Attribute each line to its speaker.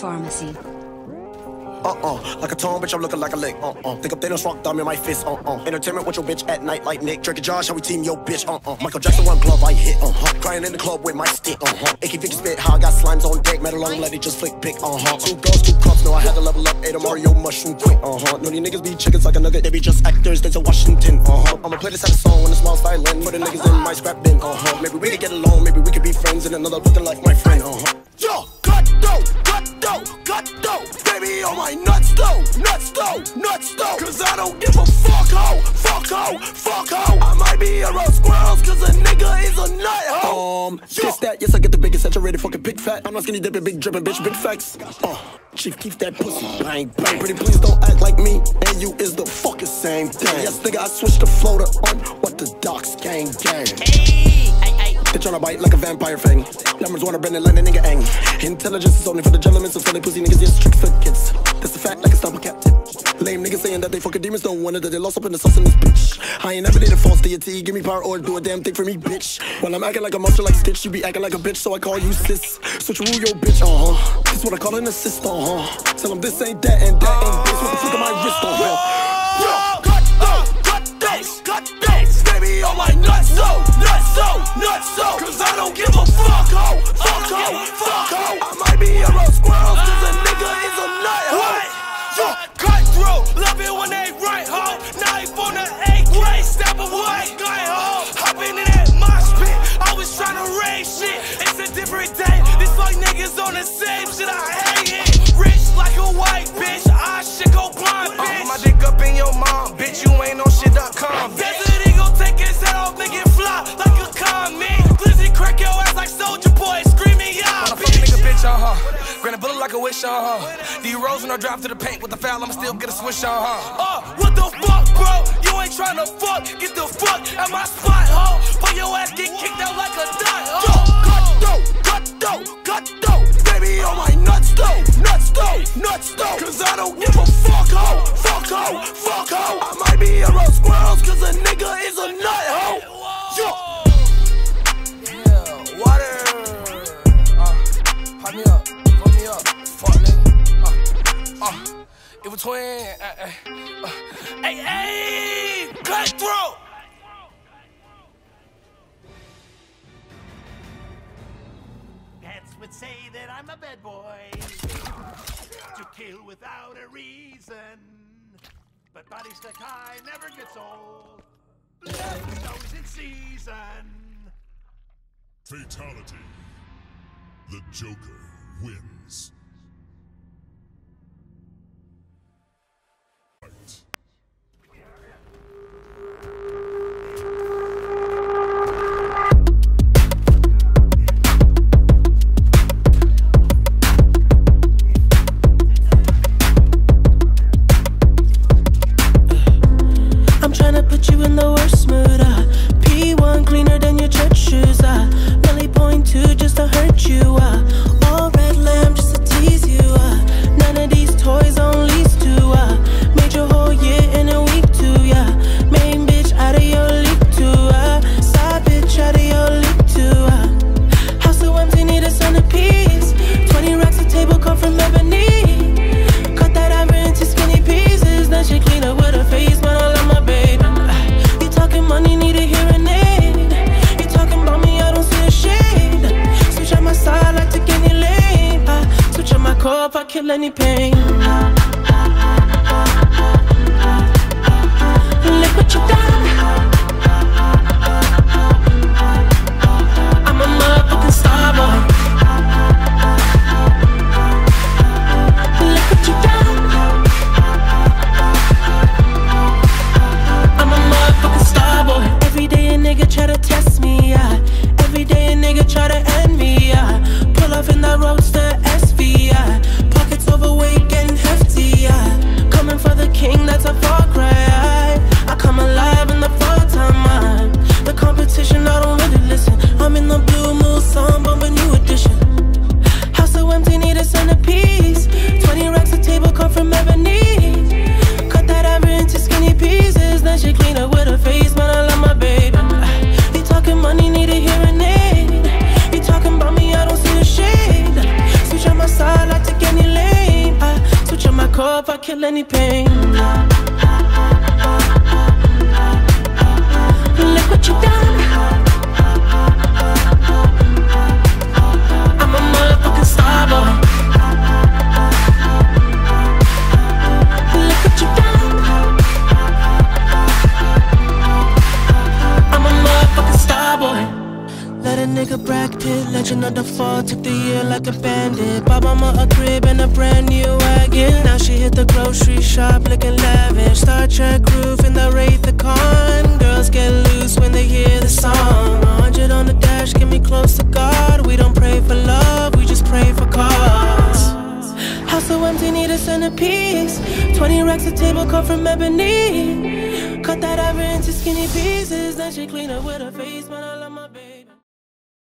Speaker 1: Pharmacy.
Speaker 2: Like a tone, bitch, I'm looking like a lick. Think up Thanos rock thumb in my fist. Entertainment with your bitch at night like Nick. Drake and Josh, how we team your bitch. Michael Jackson, one glove, I hit. Crying in the club with my stick. Icky Vicky spit, how I got slimes on deck. Metal long, let it just flick pick. 2 girls, 2 cups, no, I had to level up. Ate a Mario mushroom quick. No, these niggas be chickens like a nugget. They be just actors, they to Washington. I'ma play this at a song when the smile's violin. Put the niggas in my scrap bin. Maybe we could get along, maybe we could be friends. And another looking like my friend. Yo, cut dough, baby on my nuts though, cause I don't give a fuck ho, I might be a roast squirrels cause a nigga is a nut ho. This that, yes I get the biggest saturated fucking big fat. I'm not skinny dipping, big dripping, bitch, big facts. Chief, keep that pussy, bang, bang. Pretty please don't act like me, and you is the fucking same thing. Yes nigga, I switched the floater on what the docs gang. They tryna bite like a vampire fang. Numbers wanna bend and let a nigga ang. Intelligence is only for the gentlemen, so tell they pussy niggas just tricks for kids. That's a fact like a stumble captain. Lame niggas saying that they fucking demons, don't wonder that they lost up in the sauce in this bitch. I ain't never did a false deity, give me power or do a damn thing for me, bitch. When I'm acting like a monster like Stitch, you be acting like a bitch, so I call you sis. Switcheroo yo bitch, This what I call an assist, Tell them this ain't that and that ain't this. What the fuck am I wrist, Cut those, baby on my nuts so, cause I don't give a fuck ho, I might be a roast squirrels cause a nigga is a nut ho. Cut through, love it when they right ho, knife on the AK, stab a white guy ho, hopping in that mosh pit, I was trying to raise shit, it's a different day, this fuck niggas on the same shit, I hate it, rich like a white bitch, I shit go blind bitch. Put my dick up in your mom, bitch, you ain't no shit.com. Take his head off, make it fly like a comet. Glizzy crack your ass like Soldier Boy, screaming yeah, bitch. Nigga, bitch, Granny bullet like a wish, D-Rose when I drive to the paint with the foul, I'ma still get a swish, what the fuck, bro? You ain't tryna fuck, get the fuck at my spot, ho. But your ass get kicked out like a dot, ho. Cut dough, baby on my nuts though, cause I don't give a fuck ho, I might be a roast squirrels cause a nigga is a nut ho. Yeah, water. Pop me up, fuck me up, fuck nigga. It was twin. Hey, cut through.
Speaker 3: Would say that I'm a bad boy, to kill without a reason, but body stuck high never gets old, blood is always in season.
Speaker 4: Fatality. The Joker wins. Fight.
Speaker 5: Put you in the worst mood, P1 cleaner than your church shoes, Millie point 2 just to hurt you, all red lamb just to tease you, none of these toys on lease to, made your whole year in a week too, main bitch out of your league too, side bitch out of your league too, house so empty need a centerpiece, 20 racks a table come from ebony, cut that amber into skinny pieces, then she clean up with her face, man I love my baby. Money need a hearing aid. You talking about me, I don't see a shade. Switch on my side, I take any lane. Switch on my core if I kill any pain. Look what you done. I'm a motherfucking star boy. Look what you done. I'm a motherfucking star boy. Every day a nigga try to test me, every day a nigga try to end me, pull off in that roadster SV, pockets overweight getting hefty, coming for the king, that's a far cry, I come alive feel any pain. Look what you done. I'm a motherfucking star boy. Look what you done. I'm a motherfucking star boy. Let a nigga Brad Pitt, legend of the fall, took the year like a bandit. Bought mama a crib and a brand new wagon. Now she hit the grocery shop looking lavish. Star Trek roof in the Wraith-a-Con. Girls get loose when they hear the song. 100 on the dash, get me close to God. We don't pray for love, we just pray for cause. House so empty, need a centerpiece. 20 racks of table cut from ebony. Cut that ever into skinny pieces. Then she clean up with her face, man, I love my baby.